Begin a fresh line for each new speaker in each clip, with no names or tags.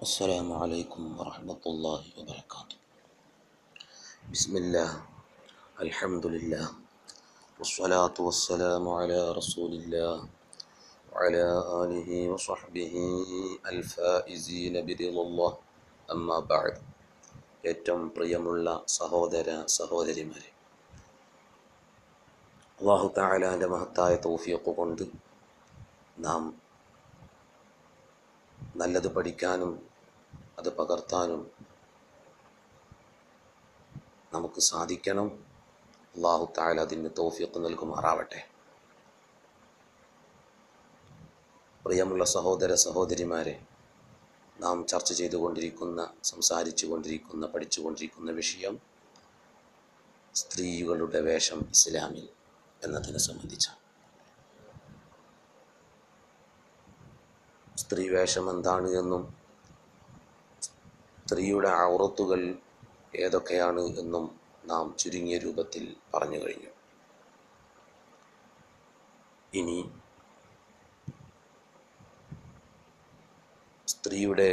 السلام عليكم ورحمة الله وبركاته. بسم الله، الحمد لله، والصلاة والسلام على رسول الله وعلى آله وصحبه الفائزين برضا الله. أما بعد. ഏറ്റവും പ്രിയമുള്ള സഹോദര സഹോദരിമാരെ, അല്ലാഹു തആലാന്റെ മഹത്തായ തൗഫീഖ് കൊണ്ട് നാം നല്ലത് പഠിക്കാനും അത് പകർത്താനും നമുക്ക് സാധിക്കണം. അല്ലാഹു തആല അതിന് തൗഫീഖ് നൽകുമാറാവട്ടെ. പ്രിയമുള്ള സഹോദര സഹോദരിമാരെ, നാം ചർച്ച ചെയ്തുകൊണ്ടിരിക്കുന്ന, സംസാരിച്ചു കൊണ്ടിരിക്കുന്ന, പഠിച്ചുകൊണ്ടിരിക്കുന്ന വിഷയം സ്ത്രീകളുടെ വേഷം ഇസ്ലാമിൽ എന്നതിനെ സംബന്ധിച്ചാണ്. സ്ത്രീ വേഷം എന്താണ് എന്നും സ്ത്രീയുടെ ഔറത്തുകൾ ഏതൊക്കെയാണ് എന്നും നാം ചുരുങ്ങിയ രൂപത്തിൽ പറഞ്ഞു കഴിഞ്ഞു. ഇനി സ്ത്രീയുടെ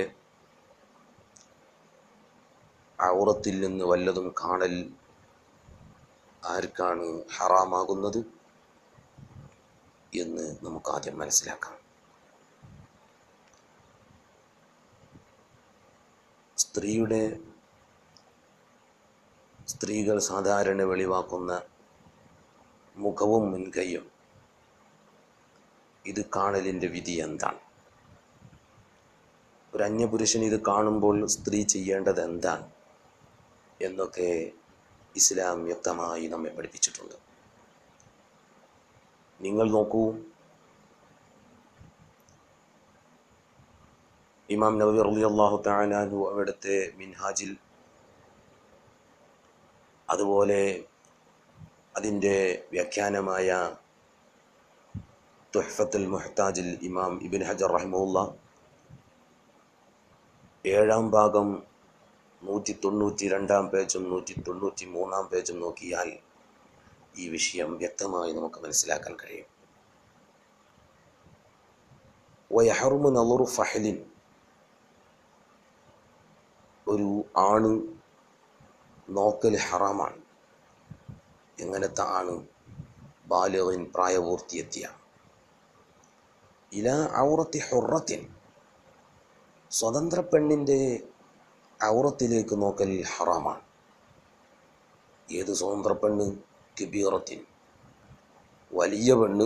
ഔറത്തിൽ നിന്ന് വല്ലതും കാണൽ ആർക്കാണ് ഹറാമാകുന്നത് എന്ന് നമുക്കാദ്യം മനസ്സിലാക്കാം. സ്ത്രീകൾ സാധാരണ വെളിവാക്കുന്ന മുഖവും മുൻകൈയും, ഇത് കാണലിൻ്റെ വിധി എന്താണ്? ഒരു അന്യപുരുഷൻ ഇത് കാണുമ്പോൾ സ്ത്രീ ചെയ്യേണ്ടത് എന്താണ് എന്നൊക്കെ ഇസ്ലാം വ്യക്തമായി നമ്മെ പഠിപ്പിച്ചിട്ടുണ്ട്. നിങ്ങൾ നോക്കൂ, ഇമാം നവവി റളിയല്ലാഹു തആല അൻഹു അവിടുത്തെ മിൻഹാജിൽ, അതുപോലെ അതിൻ്റെ വ്യാഖ്യാനമായ തുഹ്ഫത്തുൽ മുഹ്താജിൽ ഇമാം ഇബ്നു ഹജർ റഹിമഹുല്ലാ 7-ാം ഭാഗം 192-ാം പേജും 193-ാം പേജും നോക്കിയാൽ ഈ വിഷയം വ്യക്തമായി നമുക്ക് മനസ്സിലാക്കാൻ കഴിയും. വയഹറുമു നളറു ഫഹ്ലിൻ, ഒരു ആണ് നോക്കൽ ഹറാമാണ്. എങ്ങനത്തെ ആണ്? ബാലിഗിൻ, പ്രായപൂർത്തിയെത്തിയ. ഇലാ ഔറത്തി ഹുറത്തിൻ, സ്വതന്ത്ര പെണ്ണിൻ്റെ ഔറത്തിലേക്ക് നോക്കൽ ഹറാമാണ്. ഏത് സ്വതന്ത്ര പെണ്ണ്? കബീറത്തിൻ, വലിയ പെണ്ണ്.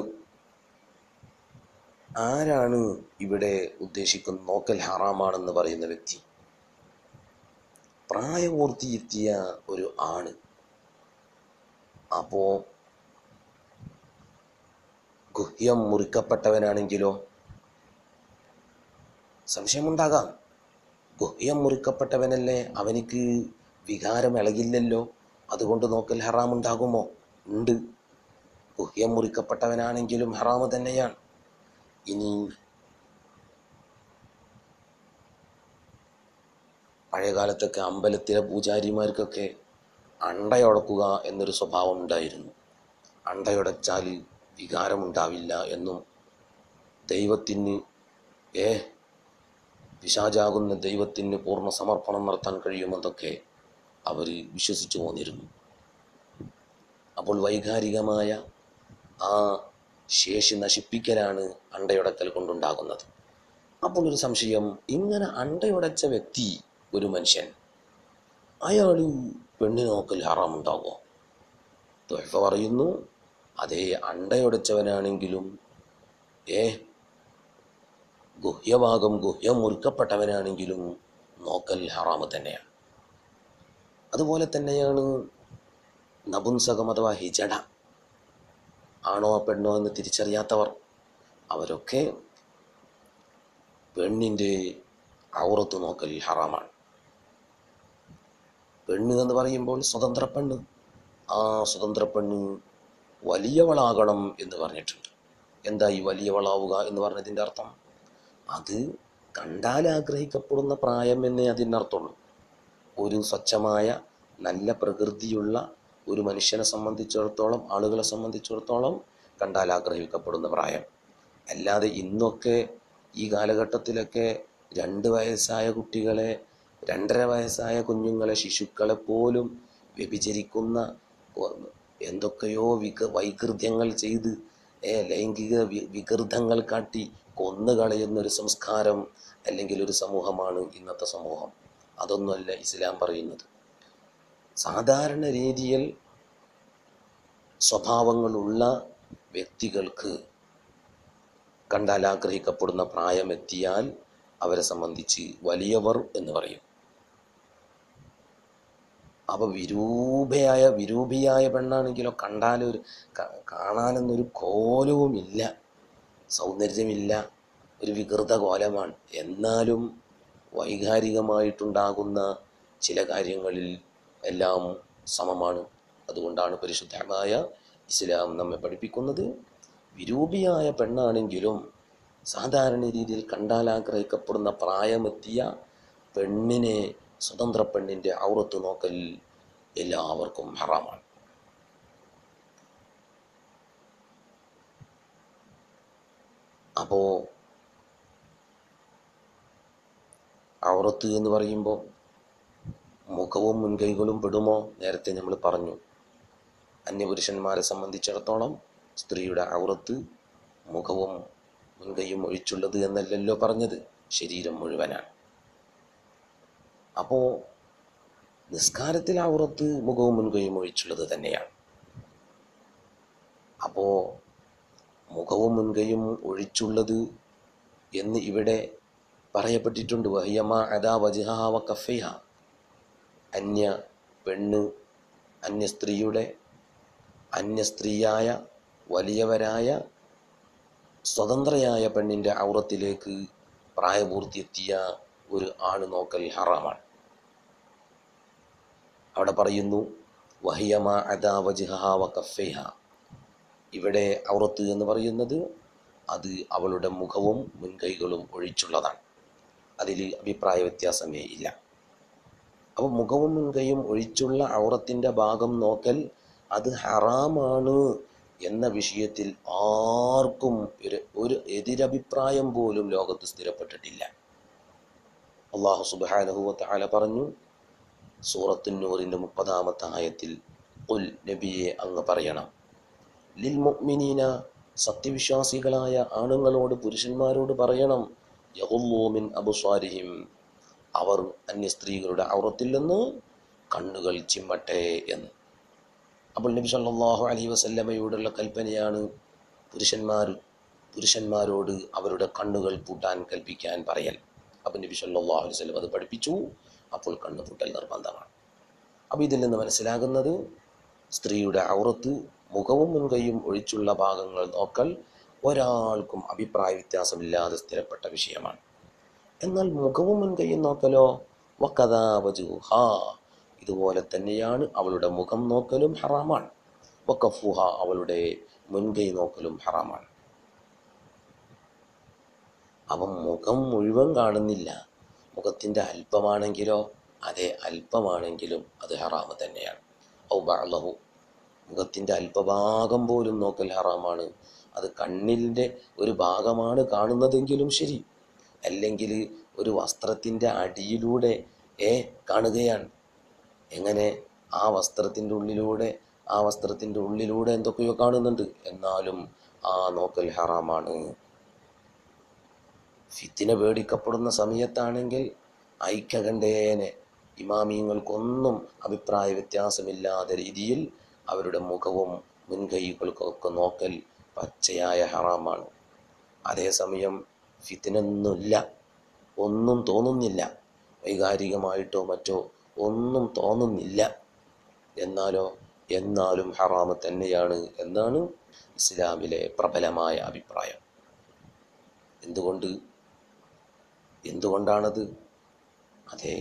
ആരാണ് ഇവിടെ ഉദ്ദേശിക്കുന്ന നോക്കൽ ഹറാമാണെന്ന് പറയുന്ന വ്യക്തി? പ്രായപൂർത്തിയെത്തിയ ഒരു ആണ്. അപ്പോ ഗുഹ്യം മുറിക്കപ്പെട്ടവനാണെങ്കിലോ? സംശയമുണ്ടാകാം. ഗുഹ്യം മുറിക്കപ്പെട്ടവനല്ലേ, അവനിക്ക് വികാരം ഇളകില്ലല്ലോ, അതുകൊണ്ട് നോക്കൽ ഹറാമുണ്ടാകുമോ? ഉണ്ട്. ഗുഹ്യം മുറിക്കപ്പെട്ടവനാണെങ്കിലും ഹറാമ് തന്നെയാണ്. ഇനി പഴയകാലത്തൊക്കെ അമ്പലത്തിലെ പൂജാരിമാർക്കൊക്കെ അണ്ടയുടക്കുക എന്നൊരു സ്വഭാവം ഉണ്ടായിരുന്നു. അണ്ടയുടച്ചാൽ വികാരമുണ്ടാവില്ല എന്നും ദൈവത്തിന് പിശാചാകുന്ന ദൈവത്തിന് പൂർണ്ണ സമർപ്പണം നടത്താൻ കഴിയുമെന്നൊക്കെ അവർ വിശ്വസിച്ചു പോന്നിരുന്നു. അപ്പോൾ വൈകാരികമായ ആ ശേഷി നശിപ്പിക്കലാണ് അണ്ടയുടക്കൽ കൊണ്ടുണ്ടാകുന്നത്. അപ്പോൾ ഒരു സംശയം, ഇങ്ങനെ അണ്ടയുടച്ച വ്യക്തി, ഒരു മനുഷ്യൻ, അയാൾ പെണ്ണിനെ നോക്കൽ ഹറാമുണ്ടാകുമോ? തുഹ്ഫ പറയുന്നു, അതേ, അണ്ടയുടച്ചവനാണെങ്കിലും ഗുഹ്യം മുറിക്കപ്പെട്ടവനാണെങ്കിലും നോക്കൽ ഹറാമ് തന്നെയാണ്. അതുപോലെ തന്നെയാണ് നപുംസകം അഥവാ ഹിജട, ആണോ പെണ്ണോ എന്ന് തിരിച്ചറിയാത്തവർ, അവരൊക്കെ പെണ്ണിൻ്റെ ഔറത്ത് നോക്കൽ ഹറാമാണ്. പെണ്ണ് എന്ന് പറയുമ്പോൾ സ്വതന്ത്ര പെണ്ണ്, ആ സ്വതന്ത്ര പെണ്ണ് വലിയവളാകണം എന്ന് പറഞ്ഞിട്ടുണ്ട്. എന്താ ഈ വലിയവളാവുക എന്ന് പറഞ്ഞതിൻ്റെ അർത്ഥം? അത് കണ്ടാൽ ആഗ്രഹിക്കപ്പെടുന്ന പ്രായം എന്നേ അതിൻ്റെ അർത്ഥമുള്ളൂ. ഒരു സ്വച്ഛമായ നല്ല പ്രകൃതിയുള്ള ഒരു മനുഷ്യനെ സംബന്ധിച്ചിടത്തോളം, ആളുകളെ സംബന്ധിച്ചിടത്തോളം കണ്ടാൽ ആഗ്രഹിക്കപ്പെടുന്ന പ്രായം. അല്ലാതെ ഇന്നൊക്കെ ഈ കാലഘട്ടത്തിലൊക്കെ 2 വയസ്സായ കുട്ടികളെ, 2.5 വയസ്സായ കുഞ്ഞുങ്ങളെ, ശിശുക്കളെ പോലും വ്യഭിചരിക്കുന്ന എന്തൊക്കെയോ വൈകൃത്യങ്ങൾ ചെയ്ത് ലൈംഗിക വികൃതങ്ങൾ കാട്ടി കൊന്നുകളയുന്നൊരു സംസ്കാരം അല്ലെങ്കിൽ ഒരു സമൂഹമാണ് ഇന്നത്തെ സമൂഹം. അതൊന്നുമല്ല ഇസ്ലാം പറയുന്നത്. സാധാരണ രീതിയിൽ സ്വഭാവങ്ങളുള്ള വ്യക്തികൾക്ക് കണ്ടാൽ ആഗ്രഹിക്കപ്പെടുന്ന പ്രായമെത്തിയാൽ അവരെ സംബന്ധിച്ച് വലിയവർ എന്ന് പറയും. അപ്പോൾ വിരൂപിയായ പെണ്ണാണെങ്കിലോ കാണാനൊന്നൊരു കോലവുമില്ല, സൗന്ദര്യമില്ല, ഒരു വികൃത കോലമാണ്. എന്നാലും വൈകാരികമായിട്ടുണ്ടാകുന്ന ചില കാര്യങ്ങളിൽ എല്ലാം സമമാണ്. അതുകൊണ്ടാണ് പരിശുദ്ധമായ ഇസ്ലാം നമ്മെ പഠിപ്പിക്കുന്നത്, വിരൂപിയായ പെണ്ണാണെങ്കിലും സാധാരണ രീതിയിൽ കണ്ടാൽ ആഗ്രഹിക്കപ്പെടുന്ന പ്രായമെത്തിയ പെണ്ണിനെ, സ്വതന്ത്ര പെണ്ണിൻ്റെ ഔറത്ത് നോക്കൽ എല്ലാവർക്കും ഹറാമാണ്. അപ്പോൾ ഔറത്ത് എന്ന് പറയുമ്പോൾ മുഖവും മുൻകൈകളും പെടുമോ? നേരത്തെ നമ്മൾ പറഞ്ഞു, അന്യപുരുഷന്മാരെ സംബന്ധിച്ചിടത്തോളം സ്ത്രീയുടെ ഔറത്ത് മുഖവും മുൻകൈയും ഒഴിച്ചുള്ളത് എന്നല്ലല്ലോ പറഞ്ഞത്, ശരീരം മുഴുവനാണ്. അപ്പോൾ നിസ്കാരത്തിൽ ഔറത്ത് മുഖവും മുൻകൈയും ഒഴിച്ചുള്ളത് തന്നെയാണ്. അപ്പോൾ മുഖവും മുൻകൈയും ഒഴിച്ചുള്ളത് എന്ന് ഇവിടെ പറയപ്പെട്ടിട്ടുണ്ട്. വഹിയമ അദാ വജ്ഹഹ വ കഫൈഹ, അന്യ പെണ്ണ്, അന്യസ്ത്രീയായ വലിയവരായ സ്വതന്ത്രയായ പെണ്ണിൻ്റെ ഔറത്തിലേക്ക് പ്രായപൂർത്തിയെത്തിയ ഒരു ആണ് നോക്കൽ ഹറാമാണ്. അവിടെ പറയുന്നു വഹിയമ അദാ വജ്ഹഹ വ കഫൈഹ. ഇവിടെ ഔറത്ത് എന്ന് പറയുന്നത് അത് അവളുടെ മുഖവും മുൻകൈകളും ഒഴിച്ചുള്ളതാണ്. അതിൽ അഭിപ്രായ വ്യത്യാസമേ ഇല്ല. അപ്പോൾ മുഖവും മുൻകൈയും ഒഴിച്ചുള്ള ഔറത്തിൻ്റെ ഭാഗം നോക്കൽ അത് ഹറാമാണ് എന്ന വിഷയത്തിൽ ആർക്കും ഒരു എതിരഭിപ്രായം പോലും ലോകത്ത് സ്ഥിരപ്പെട്ടിട്ടില്ല. അല്ലാഹു സുബ്ഹാനഹു വ തആല പറഞ്ഞു സൂറത്തുൻ നൂറിൻ്റെ 30-ാമത്തെ ആയത്തിൽ, ഖുൽ നബിയെ അങ്ങ് പറയണം, ലിൽ മുഅ്മിനീന സത്യവിശ്വാസികളായ ആണുങ്ങളോട്, പുരുഷന്മാരോട് പറയണം, യഗുല്ലൂ മിൻ അബ്സാരിഹിം, അവർ അന്യ സ്ത്രീകളുടെ ഔറത്തിൽ നിന്ന് കണ്ണുകൾ ചിമ്മട്ടെ എന്ന്. അപ്പോൾ നബി സല്ലല്ലാഹു അലൈഹി വസല്ലമയോടുള്ള കൽപ്പനയാണ് പുരുഷന്മാരോട് അവരുടെ കണ്ണുകൾ പൂട്ടാൻ കൽപ്പിക്കാൻ പറയൽ. അപ്പോൾ നബി സല്ലല്ലാഹു അലൈഹി വസല്ലം അത് പഠിപ്പിച്ചു. അപ്പോൾ കണ്ണ് പൂട്ടൽ നിർബന്ധമാണ്. അപ്പോൾ ഇതിൽ നിന്ന് മനസ്സിലാകുന്നത് സ്ത്രീയുടെ ഔറത്ത് മുഖവും മുൻകൈയും ഒഴിച്ചുള്ള ഭാഗങ്ങൾ നോക്കൽ ഒരാൾക്കും അഭിപ്രായ വ്യത്യാസമില്ലാതെ സ്ഥിരപ്പെട്ട വിഷയമാണ്. എന്നാൽ മുഖവും മുൻകൈയും നോക്കലോ വകദാ വജ്ഹുഹാ, ഇതുപോലെ തന്നെയാണ് അവളുടെ മുഖം നോക്കലും ഹറാമാണ്. വകഫുഹ, അവളുടെ മുൻകൈ നോക്കലും ഹറാമാണ്. അപ്പം മുഖം മുഴുവൻ കാണുന്നില്ല, മുഖത്തിൻ്റെ അല്പമാണെങ്കിലോ അതേ അല്പമാണെങ്കിലും അത് ഹറാമ് തന്നെയാണ്. ഔ ബഅ്ലഹു, മുഖത്തിൻ്റെ അല്പഭാഗം പോലും നോക്കൽ ഹറാമാണ്. അത് കണ്ണിൻ്റെ ഒരു ഭാഗമാണ് കാണുന്നതെങ്കിലും ശരി, അല്ലെങ്കിൽ ഒരു വസ്ത്രത്തിൻ്റെ അടിയിലൂടെ കാണുകയാണ്. എങ്ങനെ? ആ വസ്ത്രത്തിൻ്റെ ഉള്ളിലൂടെ എന്തൊക്കെയോ കാണുന്നുണ്ട്, എന്നാലും ആ നോക്കൽ ഹറാമാണ്. ഫിത്തിന പേടിക്കപ്പെടുന്ന സമയത്താണെങ്കിൽ ഐക്യകണ്ഠേന ഇമാമിയങ്ങൾക്കൊന്നും അഭിപ്രായ വ്യത്യാസമില്ലാത്ത രീതിയിൽ അവരുടെ മുഖവും മുൻകൈകൾക്കൊക്കെ നോക്കൽ പച്ചയായ ഹറാമാണ്. അതേസമയം ഫിത്തിനൊന്നുമില്ല, ഒന്നും തോന്നുന്നില്ല, വൈകാരികമായിട്ടോ മറ്റോ ഒന്നും തോന്നുന്നില്ല, എന്നാലും ഹറാമ് തന്നെയാണ് എന്നാണ് ഇസ്ലാമിലെ പ്രബലമായ അഭിപ്രായം. എന്തുകൊണ്ടാണത്? അതെ,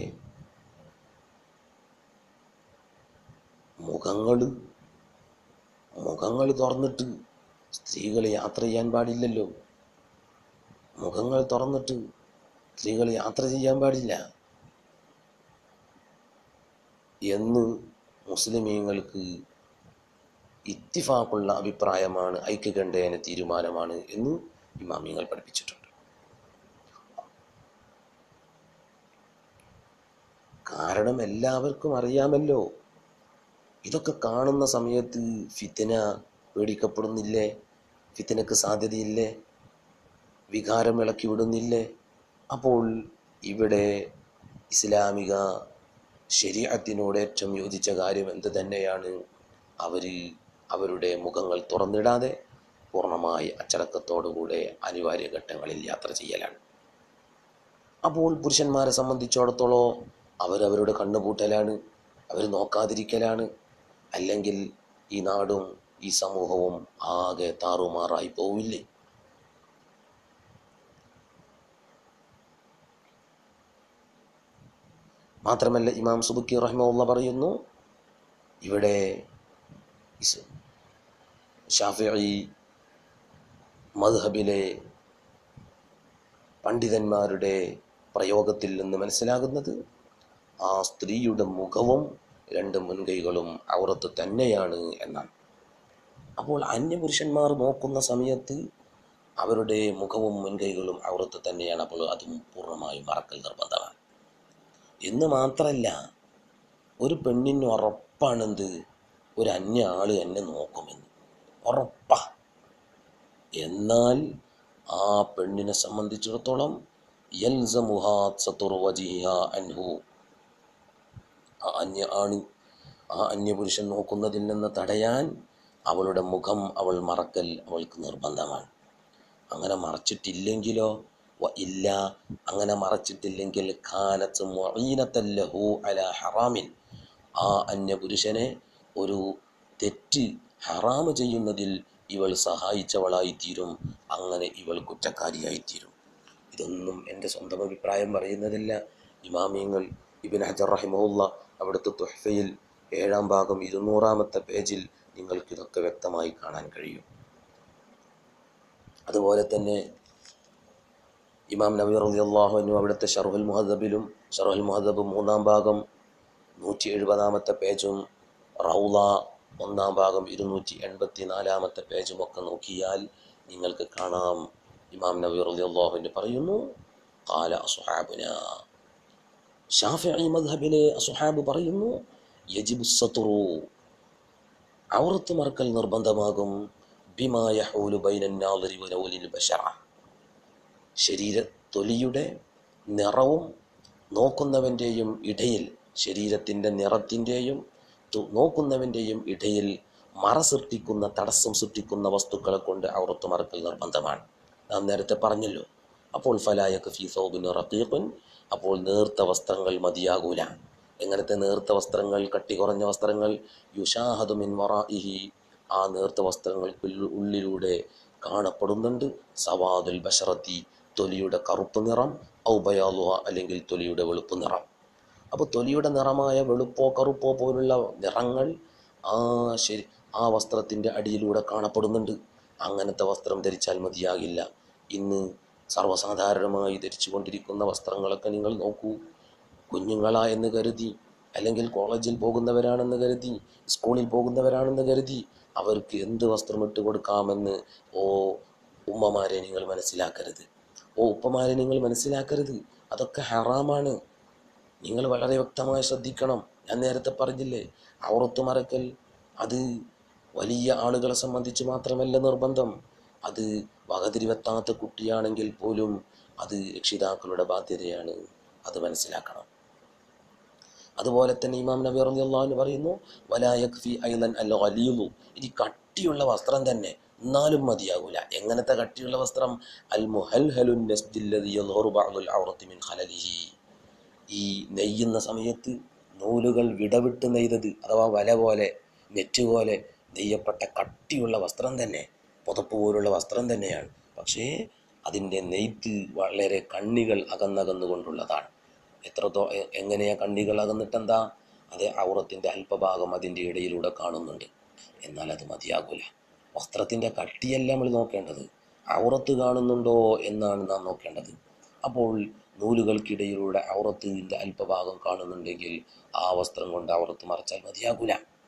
മുഖങ്ങൾ തുറന്നിട്ട് സ്ത്രീകൾ യാത്ര ചെയ്യാൻ പാടില്ലല്ലോ. മുഖങ്ങൾ തുറന്നിട്ട് സ്ത്രീകൾ യാത്ര ചെയ്യാൻ പാടില്ല എന്ന് മുസ്ലിമീങ്ങൾക്ക് ഇത്തിഫാഖുള്ള അഭിപ്രായമാണ്, ഐക്യകണ്ഠേന തീരുമാനമാണ് എന്ന് ഇമാമിങ്ങൾ പഠിപ്പിച്ചിട്ടുണ്ട്. കാരണം എല്ലാവർക്കും അറിയാമല്ലോ, ഇതൊക്കെ കാണുന്ന സമയത്ത് ഫിത്ന പേടിക്കപ്പെടുന്നില്ലേ? ഫിത്നക്ക് സാധ്യതയില്ലേ? വികാരം ഇളക്കി വിടുന്നില്ലേ? അപ്പോൾ ഇവിടെ ഇസ്ലാമിക ശരീഅത്തിനോട് ഏറ്റവും യോജിച്ച കാര്യം എന്ത് തന്നെയാണ്? അവർ അവരുടെ മുഖങ്ങൾ തുറന്നിടാതെ പൂർണ്ണമായി അച്ചടക്കത്തോടുകൂടെ അനിവാര്യ ഘട്ടങ്ങളിൽ യാത്ര ചെയ്യലാണ്. അപ്പോൾ പുരുഷന്മാരെ സംബന്ധിച്ചിടത്തോളം അവരവരുടെ കണ്ണുപൂട്ടലാണ്, അവർ നോക്കാതിരിക്കലാണ്. അല്ലെങ്കിൽ ഈ നാടും ഈ സമൂഹവും ആകെ താറുമാറായി പോവില്ലേ? മാത്രമല്ല ഇമാം സുബുക്കി റഹിമഹുല്ലാഹ് പറയുന്നു, ഇവിടെ ശാഫിഈ മദ്ഹബിലെ പണ്ഡിതന്മാരുടെ പ്രയോഗത്തിൽ നിന്ന് മനസ്സിലാകുന്നത് ആ സ്ത്രീയുടെ മുഖവും രണ്ട് മുൻകൈകളും ഔറത്ത് തന്നെയാണ് എന്നാണ്. അപ്പോൾ അന്യപുരുഷന്മാർ നോക്കുന്ന സമയത്ത് അവരുടെ മുഖവും മുൻകൈകളും ഔറത്ത് തന്നെയാണ്. അപ്പോൾ അതും പൂർണ്ണമായും മറക്കൽ നിർബന്ധമാണ്. എന്ന് മാത്രമല്ല, ഒരു പെണ്ണിന് ഉറപ്പാണെന്ത്, ഒരു അന്യ ആള് എന്നെ നോക്കുമെന്ന് ഉറപ്പാ. എന്നാൽ ആ പെണ്ണിനെ സംബന്ധിച്ചിടത്തോളം യൽസമുഹാ സതുറു വജ്ഹിഹാ അൻഹു, ആ അന്യപുരുഷൻ നോക്കുന്നതിൽ നിന്ന് തടയാൻ അവളുടെ മുഖം അവൾ മറക്കൽ അവൾക്ക് നിർബന്ധമാണ്. അങ്ങനെ മറച്ചിട്ടില്ലെങ്കിലോ ഇല്ല, അങ്ങനെ മറച്ചിട്ടില്ലെങ്കിൽ ഖാനത്ത് മുഈനത്തൻ ലഹു അലാ ഹറാമിൻ, ആ അന്യപുരുഷനെ ഒരു തെറ്റ് ഹറാമ് ചെയ്യുന്നതിൽ ഇവൾ സഹായിച്ചവളായിത്തീരും. അങ്ങനെ ഇവൾ കുറ്റക്കാരിയായിത്തീരും. ഇതൊന്നും എൻ്റെ സ്വന്തം അഭിപ്രായം പറയുന്നതല്ല. ഇമാമിയങ്ങൾ ഇബ്നു ഹജർ റഹിമഹുല്ലാഹ് അവിടുത്തെ തുഹ്ഫയിൽ 7-ാം ഭാഗം 200-ാമത്തെ പേജിൽ നിങ്ങൾക്കിതൊക്കെ വ്യക്തമായി കാണാൻ കഴിയും. അതുപോലെ തന്നെ ഇമാം നവവി റളിയല്ലാഹു അൻഹു അവിടുത്തെ ശർഹുൽ മുഹദ്ദബിലും, ശർഹുൽ മുഹദ്ദബ് 3-ാം ഭാഗം 170-ാമത്തെ പേജും, റൗള 1-ാം ഭാഗം 284-ാമത്തെ പേജുമൊക്കെ നോക്കിയാൽ നിങ്ങൾക്ക് കാണാം, ഇമാം നവവി റളിയല്ലാഹു അൻഹു പറയുന്നു, ഖാല അസ്ഹാബുനാ, ശാഫിഈ മദ്ഹബിലെ അസ്ഹാബ് പറയുന്നു, യജിബു സത്റു, ഔറത്ത് മറക്കൽ നിർബന്ധമാകും, ബിമാ യഹൂലു ബൈനൻ നാദിരി വലൗലിൽ ബശറ, തൊലിയുടെ നിറവും നോക്കുന്നവൻ്റെയും ഇടയിൽ, ശരീരത്തിൻ്റെ നിറത്തിൻ്റെയും നോക്കുന്നവൻ്റെയും ഇടയിൽ മറ സൃഷ്ടിക്കുന്ന, തടസ്സം സൃഷ്ടിക്കുന്ന വസ്തുക്കളെ കൊണ്ട് ഔറത്ത് മറക്കൽ നിർബന്ധമാണ്. നാം നേരത്തെ പറഞ്ഞല്ലോ. അപ്പോൾ ഫലാ യക്ഫി സൗബുൻ റഖീഖുൻ, അപ്പോൾ നേർത്ത വസ്ത്രങ്ങൾ മതിയാകൂല. എങ്ങനത്തെ നേർത്ത വസ്ത്രങ്ങൾ? കട്ടി കുറഞ്ഞ വസ്ത്രങ്ങൾ. യുഷാഹദു മിൻ വറാഇഹി, ആ നേർത്ത വസ്ത്രങ്ങൾക്ക് ഉള്ളിലൂടെ കാണപ്പെടുന്നുണ്ട് സവാദുൽ ബശറത്തി, തൊലിയുടെ കറുപ്പ് നിറം, ഔ ബയാലുഹ, അല്ലെങ്കിൽ തൊലിയുടെ വെളുപ്പ് നിറം. അപ്പോൾ തൊലിയുടെ നിറമായ വെളുപ്പോ കറുപ്പോ പോലുള്ള നിറങ്ങൾ ആ വസ്ത്രത്തിൻ്റെ അടിയിലൂടെ കാണപ്പെടുന്നുണ്ട്. അങ്ങനത്തെ വസ്ത്രം ധരിച്ചാൽ മതിയാകില്ല. ഇന്ന് സർവ്വസാധാരണമായി ധരിച്ചു കൊണ്ടിരിക്കുന്ന വസ്ത്രങ്ങളൊക്കെ നിങ്ങൾ നോക്കൂ. കുഞ്ഞുങ്ങളായെന്ന് കരുതി, അല്ലെങ്കിൽ കോളേജിൽ പോകുന്നവരാണെന്ന് കരുതി, സ്കൂളിൽ പോകുന്നവരാണെന്ന് കരുതി അവർക്ക് എന്ത് വസ്ത്രം ഇട്ട് കൊടുക്കാമെന്ന് ഉമ്മമാരെ നിങ്ങൾ മനസ്സിലാക്കരുത്. ഉപ്പമാരെ നിങ്ങൾ മനസ്സിലാക്കരുത്. അതൊക്കെ ഹറാമാണ്. നിങ്ങൾ വളരെ വ്യക്തമായി ശ്രദ്ധിക്കണം. ഞാൻ നേരത്തെ പറഞ്ഞില്ലേ, ഔറത്ത് മറക്കൽ അത് വലിയ ആളുകളെ സംബന്ധിച്ച് മാത്രമല്ല നിർബന്ധം, അത് വകതിരിവെത്താത്ത കുട്ടിയാണെങ്കിൽ പോലും അത് രക്ഷിതാക്കളുടെ ബാധ്യതയാണ്. അത് മനസ്സിലാക്കണം. അതുപോലെ തന്നെ ഇമാം നബി റളിയല്ലാഹു അൻഹു പറയുന്നു, വലാ യക്ഫി അയ്ളൻ അൽ ഖലീലു, ഇനി കട്ടിയുള്ള വസ്ത്രം തന്നെ എന്നാലും മതിയാകൂല. എങ്ങനത്തെ കട്ടിയുള്ള വസ്ത്രം? അൽ മുഹൽഹലുൻ നസ്ദില്ലദി യദ്ഹറു ബഅദുൽ ഔറത്തി മിൻ ഖലലിഹി, ഈ നെയ്യുന്ന സമയത്ത് നൂലുകൾ വിടവിട്ട് നെയ്തത്, അഥവാ വല പോലെ, നെറ്റ് പോലെ നെയ്യപ്പെട്ട കട്ടിയുള്ള വസ്ത്രം തന്നെ, പുതപ്പ് പോലുള്ള വസ്ത്രം തന്നെയാണ്. പക്ഷേ അതിൻ്റെ നെയ്ത്ത് വളരെ കണ്ണികൾ അകന്നകന്നുകൊണ്ടുള്ളതാണ്. എങ്ങനെയാ കണ്ണികൾ അകന്നിട്ടെന്താ? അത് ഔറത്തിൻ്റെ അല്പഭാഗം അതിൻ്റെ ഇടയിലൂടെ കാണുന്നുണ്ട്. എന്നാൽ അത് മതിയാകൂല. വസ്ത്രത്തിൻ്റെ കട്ടിയല്ല നമ്മൾ നോക്കേണ്ടത്, ഔറത്ത് കാണുന്നുണ്ടോ എന്നാണ് നാം നോക്കേണ്ടത്. അപ്പോൾ നൂലുകൾക്കിടയിലൂടെ ഔറത്തിൻ്റെ അല്പഭാഗം കാണുന്നുണ്ടെങ്കിൽ ആ വസ്ത്രം കൊണ്ട് ഔറത്ത് മറച്ചാൽ മതിയാകൂല.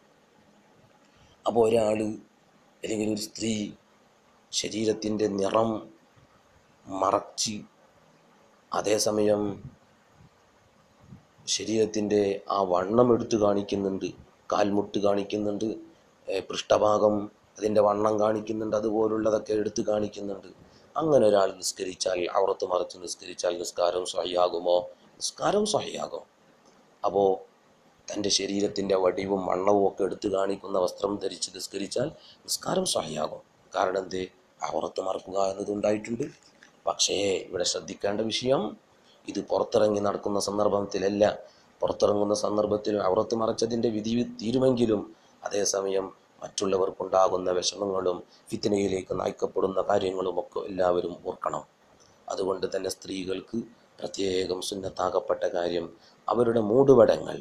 അപ്പോൾ ഒരാൾ അല്ലെങ്കിൽ ഒരു സ്ത്രീ ശരീരത്തിൻ്റെ നിറം മറച്ച് അതേസമയം ശരീരത്തിൻ്റെ ആ വണ്ണം എടുത്തു കാണിക്കുന്നുണ്ട്, കാൽമുട്ട് കാണിക്കുന്നുണ്ട്, പൃഷ്ഠഭാഗം അതിൻ്റെ വണ്ണം കാണിക്കുന്നുണ്ട്, അതുപോലുള്ളതൊക്കെ എടുത്തു കാണിക്കുന്നുണ്ട്. അങ്ങനെ ഒരാൾ നിസ്കരിച്ചാൽ, ഔറത്ത് മറച്ച് നിസ്കരിച്ചാൽ നിസ്കാരം സ്വഹിയാകുമോ? നിസ്കാരം സ്വഹിയാകും. അപ്പോൾ തൻ്റെ ശരീരത്തിൻ്റെ വടിവും വണ്ണവും ഒക്കെ എടുത്തു കാണിക്കുന്ന വസ്ത്രം ധരിച്ച് നിസ്കരിച്ചാൽ നിസ്കാരം സ്വഹിയാകും. കാരണം എന്തേ? ഔറത്ത് മറക്കുക എന്നതുണ്ടായിട്ടുണ്ട്. പക്ഷേ ഇവിടെ ശ്രദ്ധിക്കേണ്ട വിഷയം, ഇത് പുറത്തിറങ്ങി നടക്കുന്ന സന്ദർഭത്തിലല്ല. പുറത്തിറങ്ങുന്ന സന്ദർഭത്തിൽ ഔറത്ത് മറച്ചതിൻ്റെ വിധി തീരുമെങ്കിലും അതേസമയം മറ്റുള്ളവർക്കുണ്ടാകുന്ന വിഷമങ്ങളും ഫിത്നയിലേക്ക് നയിക്കപ്പെടുന്ന കാര്യങ്ങളുമൊക്കെ എല്ലാവരും ഓർക്കണം. അതുകൊണ്ട് തന്നെ സ്ത്രീകൾക്ക് പ്രത്യേകം സുന്നത്താകപ്പെട്ട കാര്യം, അവരുടെ മൂടുപടങ്ങൾ,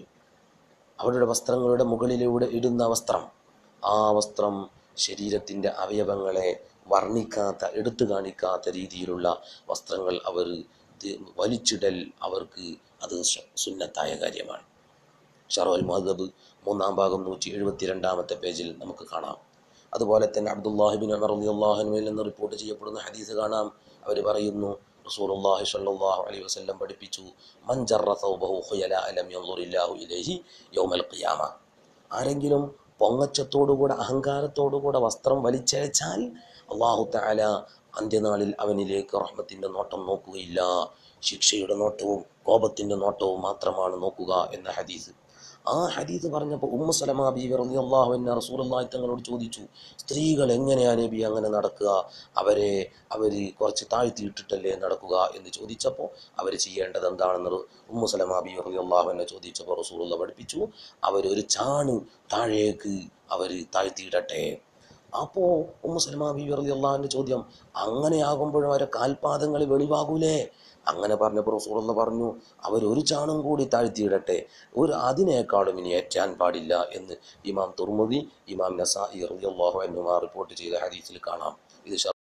അവരുടെ വസ്ത്രങ്ങളുടെ മുകളിലൂടെ ഇടുന്ന വസ്ത്രം, ആ വസ്ത്രം ശരീരത്തിൻ്റെ അവയവങ്ങളെ വർണ്ണിക്കാത്ത, എടുത്തു കാണിക്കാത്ത രീതിയിലുള്ള വസ്ത്രങ്ങൾ അവർ വലിച്ചിടൽ അവർക്ക് അത് സുന്നത്തായ കാര്യമാണ്. ഷറഹുൽ മുഹദ്ദബ് 3-ാം ഭാഗം 172-ാമത്തെ പേജിൽ നമുക്ക് കാണാം. അതുപോലെ തന്നെ അബ്ദുല്ലാഹി ഇബ്നു ഉമർ റളിയല്ലാഹു അൻഹുവിൽ നിന്ന് റിപ്പോർട്ട് ചെയ്യപ്പെടുന്ന ഹദീസ് കാണാം. അവർ പറയുന്നു, റസൂലുള്ളാഹി സ്വല്ലല്ലാഹു അലൈഹി വസല്ലം പഠിപ്പിച്ചു, മൻ ജറ സൗബഹു ഖുയലാ ലം യൻദുറില്ലാഹു ഇലൈഹി യൗമൽ ഖിയാമ. ആരെങ്കിലും പൊങ്ങച്ചത്തോടുകൂടെ അഹങ്കാരത്തോടുകൂടെ വസ്ത്രം വലിച്ചയച്ചാൽ അല്ലാഹു തആല അന്ത്യനാളിൽ അവനിലേക്ക് റഹ്മത്തിൻ്റെ നോട്ടം നോക്കുകയില്ല, ശിക്ഷയുടെ നോട്ടവും കോപത്തിൻ്റെ നോട്ടവും മാത്രമാണ് നോക്കുക എന്ന ഹദീസ്. ആ ഹദീസ് പറഞ്ഞപ്പോൾ ഉമ്മു സലമ ബീവി റളിയല്ലാഹു അൻഹ റസൂലുള്ളാഹി തങ്ങളോട് ചോദിച്ചു, സ്ത്രീകൾ എങ്ങനെയാണ് നബി അങ്ങനെ നടക്കുക? അവർ കുറച്ച് താഴ്ത്തിയിട്ടിട്ടല്ലേ നടക്കുക എന്ന് ചോദിച്ചപ്പോൾ അവർ ചെയ്യേണ്ടത് എന്താണെന്ന് ഉമ്മു സലമ ബീവി റളിയല്ലാഹു അൻഹ ചോദിച്ചപ്പോൾ റസൂലുള്ളാഹി പഠിപ്പിച്ചു, അവരൊരു ചാണ് താഴേക്ക് അവർ താഴ്ത്തിയിടട്ടെ. അപ്പോൾ ഉമ്മു സലമ ബീവി റളിയല്ലാഹു അൻഹ ചോദ്യം, അങ്ങനെയാകുമ്പോഴും അവരെ കാൽപാദങ്ങൾ വെളിവാകൂലേ? അങ്ങനെ പറഞ്ഞപ്പോൾ റസൂലുള്ളാഹി പറഞ്ഞു, അവരൊരു ചാണും കൂടി താഴ്ത്തിയിടട്ടെ, അതിനേക്കാളും ഇനി ഏറ്റാൻ പാടില്ല എന്ന് ഇമാം തുർമുദി, ഇമാം നസായി റളിയല്ലാഹു അൻഹുമാ റിപ്പോർട്ട് ചെയ്ത ഹദീസിൽ കാണാം. ഇത്